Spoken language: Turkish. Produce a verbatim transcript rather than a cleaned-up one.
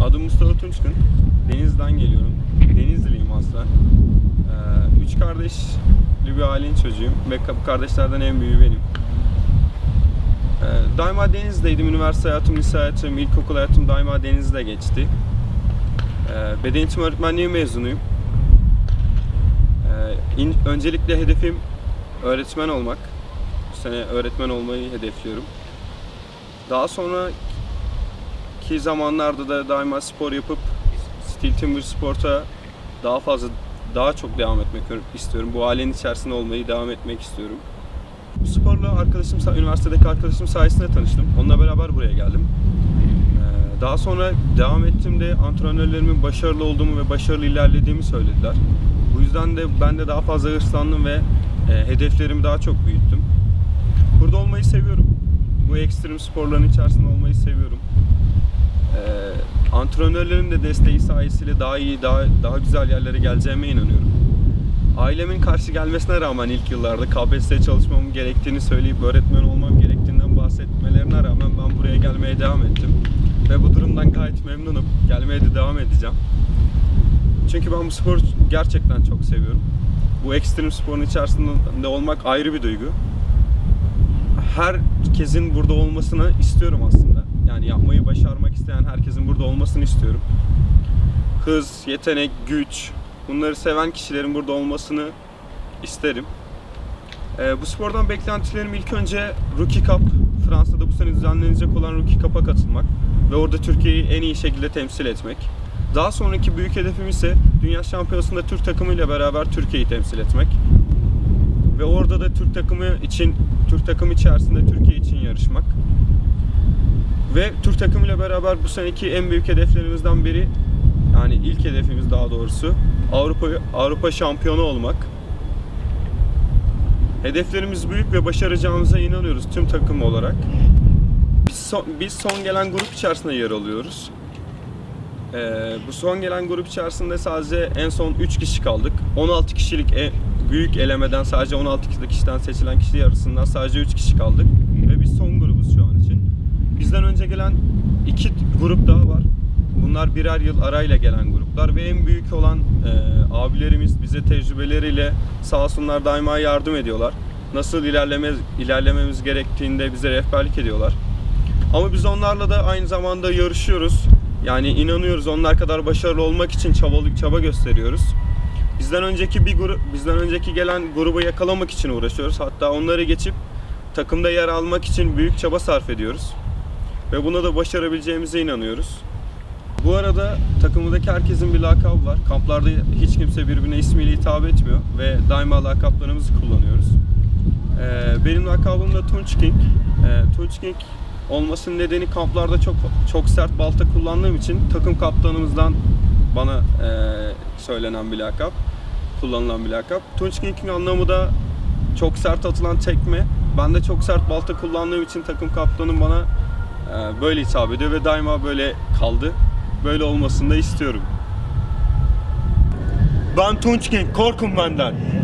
Adım Mustafa Tunçkın. Denizli'den geliyorum. Denizliliyim aslen. Ee, üç kardeşli bir ailenin çocuğuyum ve bu kardeşlerden en büyüğü benim. Ee, daima Denizli'deydim. Üniversite hayatım, lise hayatım, ilkokul hayatım daima Denizli'de geçti. Ee, beden eğitimi öğretmenliği mezunuyum. Ee, in, öncelikle hedefim öğretmen olmak. Bu sene öğretmen olmayı hedefliyorum. Daha sonraki zamanlarda da daima spor yapıp Steel Timber Sport'a daha fazla, daha çok devam etmek istiyorum. Bu ailenin içerisinde olmayı devam etmek istiyorum. Bu sporla arkadaşım, üniversitedeki arkadaşım sayesinde tanıştım. Onunla beraber buraya geldim. Ee, daha sonra devam ettiğimde antrenörlerimin başarılı olduğumu ve başarılı ilerlediğimi söylediler. Bu yüzden de ben de daha fazla hırslandım ve e, hedeflerimi daha çok büyüttüm. Burada olmayı seviyorum. Bu ekstrem sporların içerisinde olmayı seviyorum. Ee, antrenörlerin de desteği sayesinde daha iyi, daha daha güzel yerlere geleceğime inanıyorum. Ailemin karşı gelmesine rağmen ilk yıllarda K P S S çalışmam gerektiğini söyleyip öğretmen olmam gerektiğinden bahsetmelerine rağmen ben buraya gelmeye devam ettim. Ve bu durumdan gayet memnunum. Gelmeye de devam edeceğim. Çünkü ben bu sporu gerçekten çok seviyorum. Bu ekstrem sporun içerisinde olmak ayrı bir duygu. Herkesin burada olmasını istiyorum aslında. Yani yapmayı başarmak isteyen herkesin burada olmasını istiyorum. Hız, yetenek, güç, bunları seven kişilerin burada olmasını isterim. Ee, bu spordan beklentilerim ilk önce Rookie Cup, Fransa'da bu sene düzenlenecek olan Rookie Cup'a katılmak ve orada Türkiye'yi en iyi şekilde temsil etmek. Daha sonraki büyük hedefim ise Dünya Şampiyonası'nda Türk takımıyla beraber Türkiye'yi temsil etmek. Ve orada da Türk takımı için, Türk takımı içerisinde Türkiye için yarışmak. Ve Türk takımıyla beraber bu seneki en büyük hedeflerimizden biri, yani ilk hedefimiz daha doğrusu Avrupa Avrupa şampiyonu olmak. Hedeflerimiz büyük ve başaracağımıza inanıyoruz tüm takım olarak. Biz son, biz son gelen grup içerisinde yer alıyoruz. Ee, bu son gelen grup içerisinde sadece en son üç kişi kaldık. on altı kişilik e, büyük elemeden sadece on altı kişiden seçilen kişi arasından sadece üç kişi kaldık. Ve biz son grubuz şu an için. Bizden önce gelen iki grup daha var. Bunlar birer yıl arayla gelen gruplar ve en büyük olan e, abilerimiz bize tecrübeleriyle sağ olsunlar daima yardım ediyorlar. Nasıl ilerleme, ilerlememiz gerektiğinde bize rehberlik ediyorlar. Ama biz onlarla da aynı zamanda yarışıyoruz. Yani inanıyoruz, onlar kadar başarılı olmak için çabalık çaba gösteriyoruz. Bizden önceki bir grup, bizden önceki gelen grubu yakalamak için uğraşıyoruz. Hatta onları geçip takımda yer almak için büyük çaba sarf ediyoruz. Ve buna da başarabileceğimize inanıyoruz. Bu arada takımdaki herkesin bir lakabı var. Kamplarda hiç kimse birbirine ismiyle hitap etmiyor ve daima lakaplarımızı kullanıyoruz. Ee, benim lakabım da Tunç King. Ee, Tunç King olmasının nedeni kamplarda çok çok sert balta kullandığım için takım kaptanımızdan bana e, söylenen bir lakap, kullanılan bir lakap. Tunç King'in anlamı da çok sert atılan tekme. Ben de çok sert balta kullandığım için takım kaptanım bana e, böyle hitap ediyor ve daima böyle kaldı. Böyle olmasını da istiyorum. Ben Tunç King, korkun benden.